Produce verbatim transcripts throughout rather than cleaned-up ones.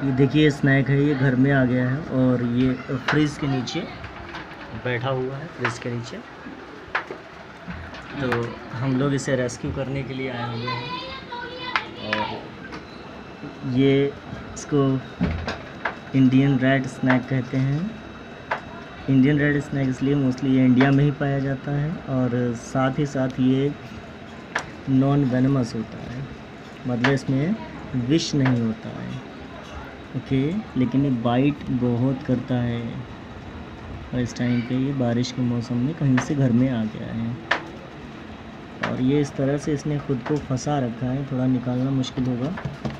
ये देखिए स्नैक है, ये घर में आ गया है और ये फ्रिज के नीचे बैठा हुआ है, फ्रिज के नीचे। तो हम लोग इसे रेस्क्यू करने के लिए आए हुए हैं और ये इसको इंडियन रेड स्नैक कहते हैं। इंडियन रेड स्नैक इसलिए मोस्टली ये इंडिया में ही पाया जाता है और साथ ही साथ ये नॉन वेनमस होता है, मतलब इसमें विष नहीं होता है, ओके। लेकिन ये बाइट बहुत करता है और इस टाइम पे ये बारिश के मौसम में कहीं से घर में आ गया है और ये इस तरह से इसने खुद को फंसा रखा है, थोड़ा निकालना मुश्किल होगा।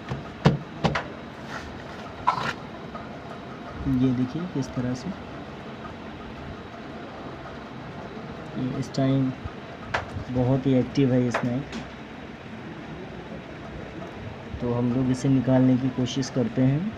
ये देखिए किस तरह से ये इस टाइम बहुत ही एक्टिव है ये स्नैक। तो हम लोग इसे निकालने की कोशिश करते हैं।